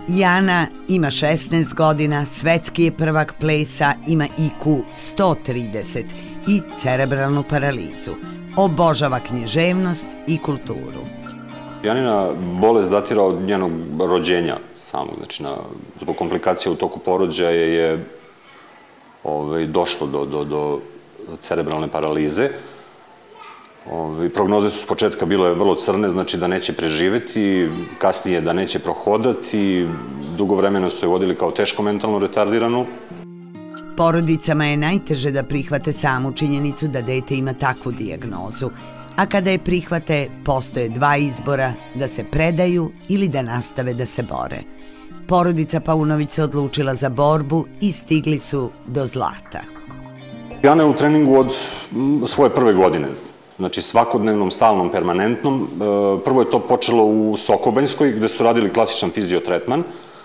Jana ima 16 godina, svetski je prvak plesa, ima IQ 130 i cerebralnu paralizu. Obožava književnost i kulturu. Janina bolest datira od njenog rođenja samog. Znači, zbog komplikacija u toku porođaja je došlo do cerebralne paralize. Prognoze su s početka bile vrlo crne, znači da neće preživeti, kasnije da neće prohodati, dugo vremena su je vodili kao teško mentalno retardiranu. Porodicama je najteže da prihvate samu činjenicu da dete ima takvu dijagnozu, a kada je prihvate, postoje dva izbora, da se predaju ili da nastave da se bore. Porodica Paunović se odlučila za borbu i stigli su do zlata. Jana je u treningu od svoje prve godine. Znači svakodnevnom, stalnom, permanentnom. Prvo je to počelo u Sokobanjskoj, gde su radili klasičan fiziotretman.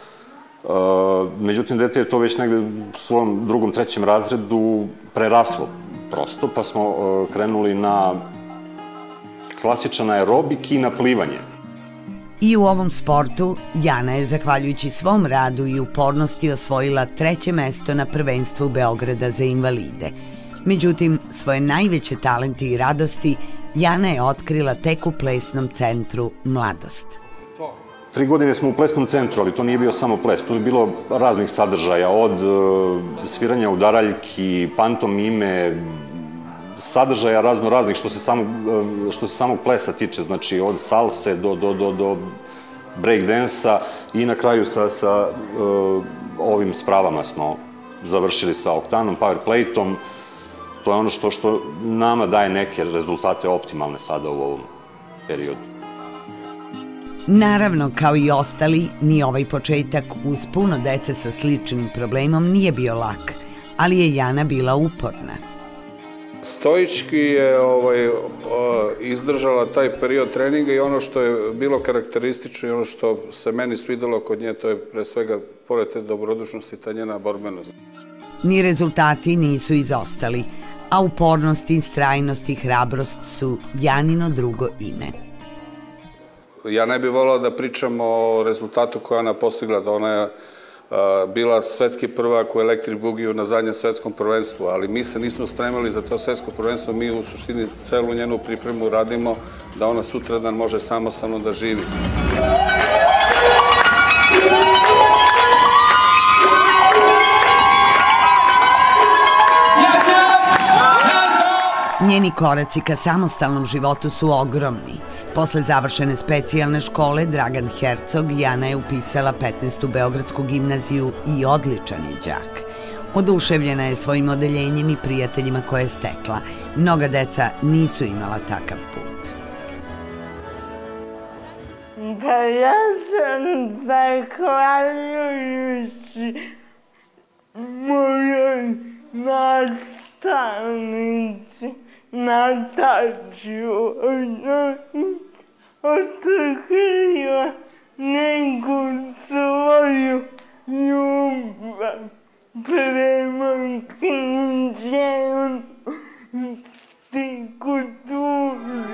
Međutim, dete je to već negde u svojom drugom, trećem razredu preraslo prosto, pa smo krenuli na klasičan aerobik i na plivanje. I u ovom sportu Jana je, zahvaljujući svom radu i upornosti, osvojila 3. mesto na prvenstvu Beograda za invalide. Međutim, svoje najveće talente i radosti Jana je otkrila tek u plesnom centru Mladost. 3 godine smo u plesnom centru, ali to nije bio samo ples. Tu je bilo raznih sadržaja, od sviranja udaraljki, pantomime, sadržaja raznih što se samog plesa tiče, znači od salse do breakdansa i na kraju sa ovim spravama smo završili sa oktanom, power plate-om. To je ono što nama daje neke rezultate optimalne sada u ovom periodu. Naravno, kao i ostali, ni ovaj početak uz puno dece sa sličnim problemom nije bio lak, ali je Jana bila uporna. Stoički je izdržala taj period treninga i ono što je bilo karakteristično i ono što se meni svidelo kod nje, to je pre svega, pored te dobrodušnosti, ta njena borbenost. Ni rezultati nisu izostali, a upornost, istrajnost i hrabrost su Janino drugo ime. Ja ne bih volao da pričam o rezultatu koja ona postigla, da ona je bila svetski prvak u Electric Boogiju na zadnjem svetskom prvenstvu, ali mi se nismo spremali za to svetsko prvenstvo, mi u suštini celu njenu pripremu radimo da ona sutradan može samostalno da živi. Njeni koraci ka samostalnom životu su ogromni. Posle završene specijalne škole Dragan Hercog, Jana je upisala 15. Beogradsku gimnaziju i odličan je đak. Oduševljena je svojim odeljenjem i prijateljima koje je stekla. Mnoga deca nisu imala takav put. Da ja sam zahvaljujući mojoj nastavnici Natačiju otkriva neku svoju ljubav prema književnosti, kulturi.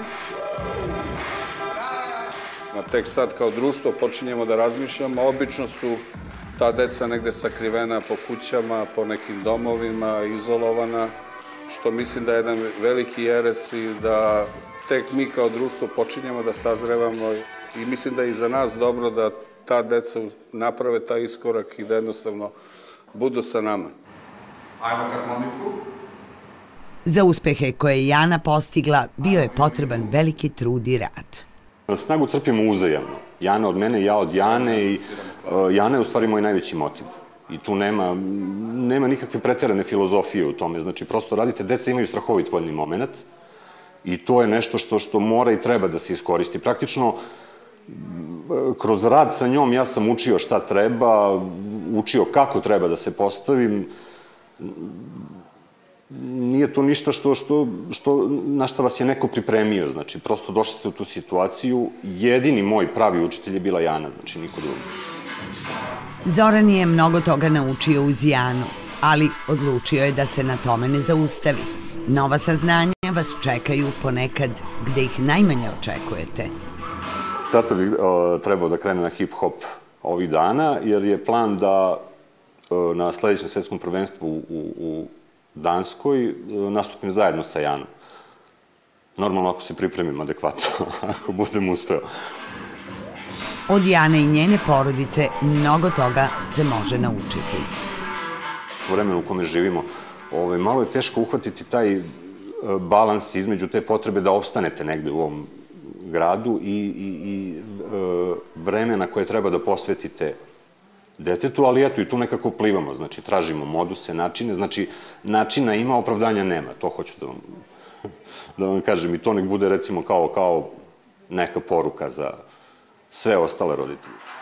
Tek sad kao društvo počinjemo da razmišljamo, obično su ta deca negde sakrivena po kućama, po nekim domovima, izolovana, što mislim da je jedan veliki jeres i da tek mi kao društvo počinjemo da sazrevamo i mislim da je i za nas dobro da ta deca naprave taj iskorak i da jednostavno budu sa nama. Ajmo harmoniku. Za uspehe koje je Jana postigla bio je potreban veliki trud i rad. Snagu crpimo uzajamno. Jana od mene, ja od Jane i Jana je u stvari moj najveći motiv. I tu nema nikakve preterane filozofije u tome. Znači, prosto radite, deca imaju strahovit voljni moment i to je nešto što mora i treba da se iskoristi. Praktično, kroz rad sa njom ja sam učio šta treba, učio kako treba da se postavim. Nije to ništa na šta vas je neko pripremio. Znači, prosto došli ste u tu situaciju. Jedini moj pravi učitelj je bila Jana, znači niko drugi. Zoran je mnogo toga naučio uz Janu, ali odlučio je da se na tome ne zaustavi. Nova saznanja vas čekaju ponekad gde ih najmanje očekujete. Tata bi trebao da krene na hip-hop ovih dana, jer je plan da na sledećem svetskom prvenstvu u Danskoj nastupim zajedno sa Janom. Normalno ako se pripremim adekvatno, ako budem uspeo. Od Jane i njene porodice mnogo toga se može naučiti. U vremenu u kome živimo, malo je teško uhvatiti taj balans između te potrebe da opstanete negde u ovom gradu i vremena koje treba da posvetite detetu, ali eto i tu nekako plivamo, znači tražimo moduse, načine, znači načina ima, opravdanja nema, to hoću da vam kažem i to nek bude recimo kao neka poruka za sve ostale roditelje.